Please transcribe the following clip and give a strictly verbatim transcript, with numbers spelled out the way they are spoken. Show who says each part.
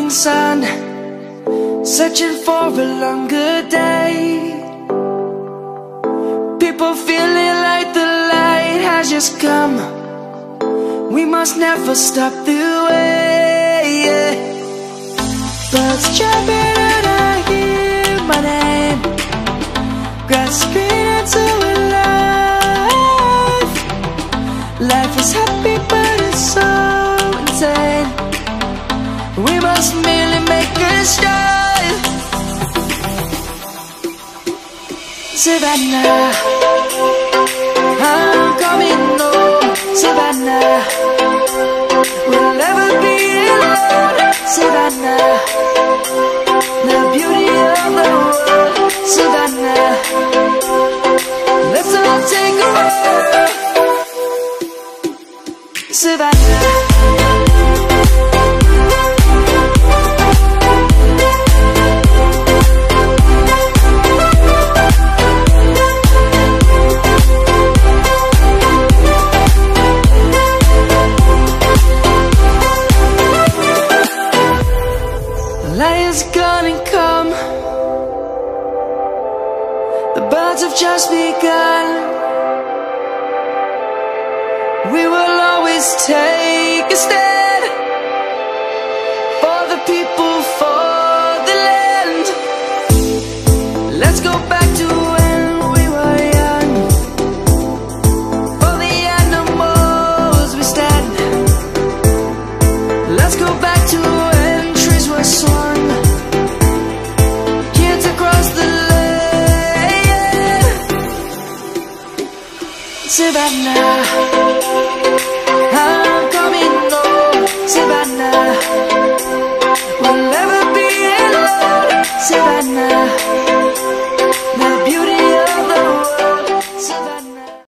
Speaker 1: morning sun, searching for a longer day. People feeling like the light has just come. We must never stop the way, yeah. Birds chirping and I hear my name, grasping into a life. Life is happy but it's so insane. We must merely make a start. Savannah, I'm coming home. Savannah, we'll never be alone. Savannah, the beauty of the world. Savannah, let's all take a walk. Savannah, lion's gonna come. The birds have just begun. We will always take a stand for the people, for the land. Let's go back to when we were young. For the animals we stand. Let's go back to when trees were swung, kids across the land. Savannah,